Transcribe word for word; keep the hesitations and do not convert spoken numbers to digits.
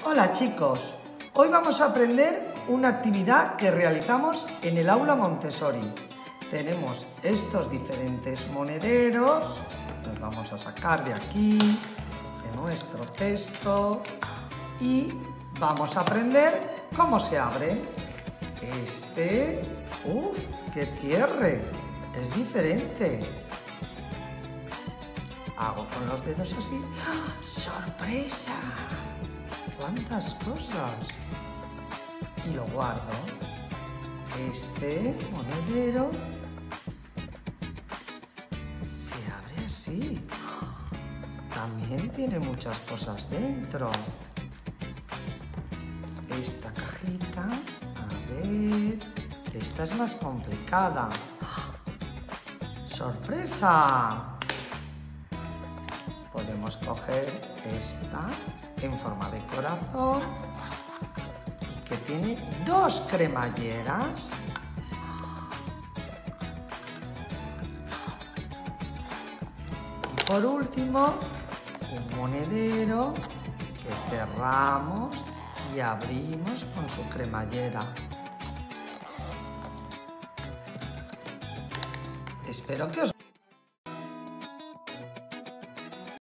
Hola chicos, hoy vamos a aprender una actividad que realizamos en el aula Montessori. Tenemos estos diferentes monederos, los vamos a sacar de aquí, de nuestro cesto y vamos a aprender cómo se abren. Este, uff, qué cierre, es diferente. Hago con los dedos así. ¡Ah! ¡Sorpresa! ¡Cuántas cosas! Y lo guardo. Este monedero se abre así. También tiene muchas cosas dentro. Esta cajita, a ver, esta es más complicada. ¡Sorpresa! Podemos coger esta en forma de corazón y que tiene dos cremalleras. Y por último, un monedero que cerramos y abrimos con su cremallera. Espero que os